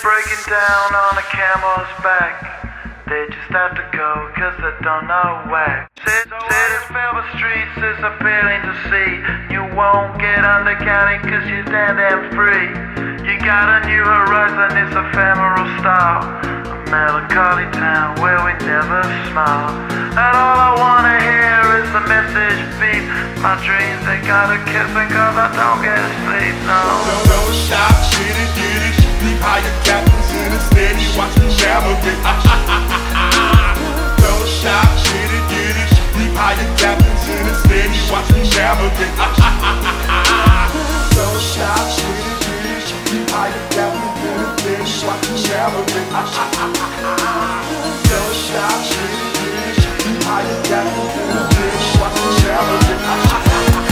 breaking down on a camel's back. They just have to go cause they don't know where. City's filled with streets, it's appealing to see. You won't get undercounted cause you're damn free. You got a new horizon, it's ephemeral style. A melancholy town where we never smile. And all I wanna hear is the message beep. My dreams, they gotta kiss me cause I don't get sleep, no. Don't stop, get it, deep higher captains in the steady, watch me navigate. Don't stop, get it, deep higher captains in the steady, watch me navigate. Don't stop, get it, deep higher captains in the steady, watch me navigate. Don't stop, get it, deep higher captains in the steady, watch me navigate.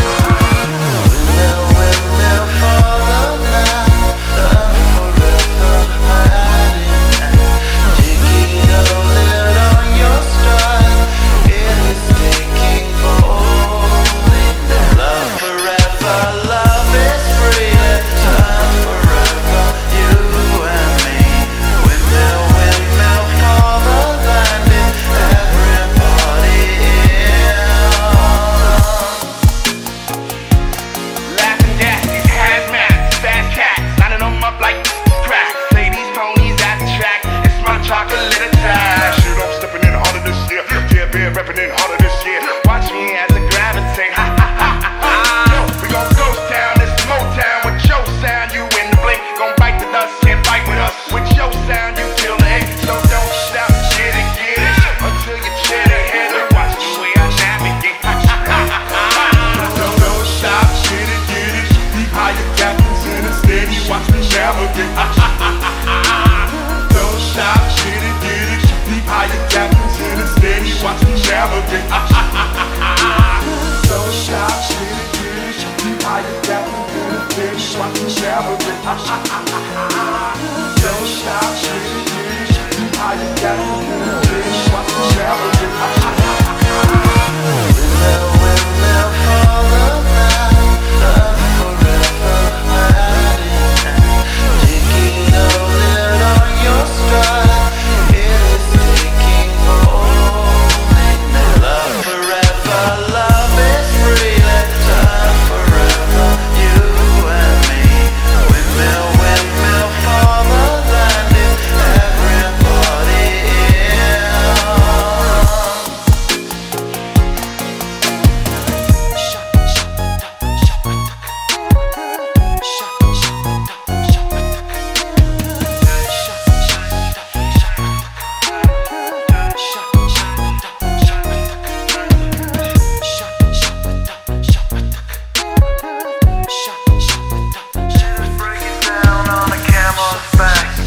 Reppin' harder this year. Watch me as I gravitate. Ha ha ha ha. We gon' ghost town, this Motown with your sound. You in the blink, gon' bite the dust, can't fight with us. With your sound, you kill the hate. So don't stop, get it until you chin ahead and watch the way I navigate. Ha ha ha ha. Don't stop, get it. Deep higher captains in the steady, watch me navigate. Ha ha ha ha. Don't stop, get it. Deep higher captains in the steady, watch me navigate. Don't stop, get it. Deep higher captains in the steady, watch me navigate. Don't stop, get it. Deep higher captains in the steady, watch me navigate. Windmill for the night, love forever hiding. Taking a lid on your stride.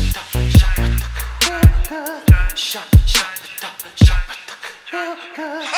Shut